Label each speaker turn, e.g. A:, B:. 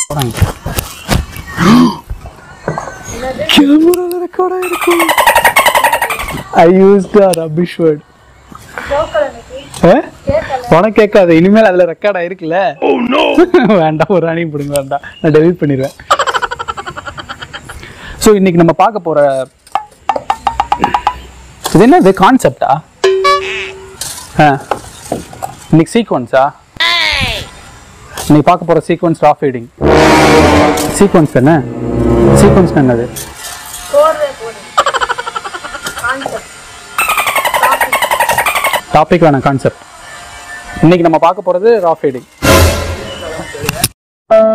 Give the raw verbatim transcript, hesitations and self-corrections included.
A: கேமரால ரெக்கார்ட் ஆயிருக்கு. I used a rubbish word. உனக்கு கேட்காது, இனிமேல் அதுல ரெக்கார்ட் ஆயிருக்குல்ல. வேண்டாம், ஒரு அணி பிடுங்க வேண்டாம், நான் டெலிட் பண்ணிடுவேன். ஸோ இன்னைக்கு நம்ம பார்க்க போற இது என்னது கான்செப்டா? இன்னைக்கு சீக்வன்ஸா? இன்னைக்கு பார்க்க போற சீக்வன்ஸ் ரா ஃபீடிங். சீக்வன்ஸ் என்ன? சீக்வன்ஸ் என்னது? டாபிக் வேணாம், கான்செப்ட். இன்னைக்கு நம்ம பார்க்க போறது ரா ஃபீடிங்.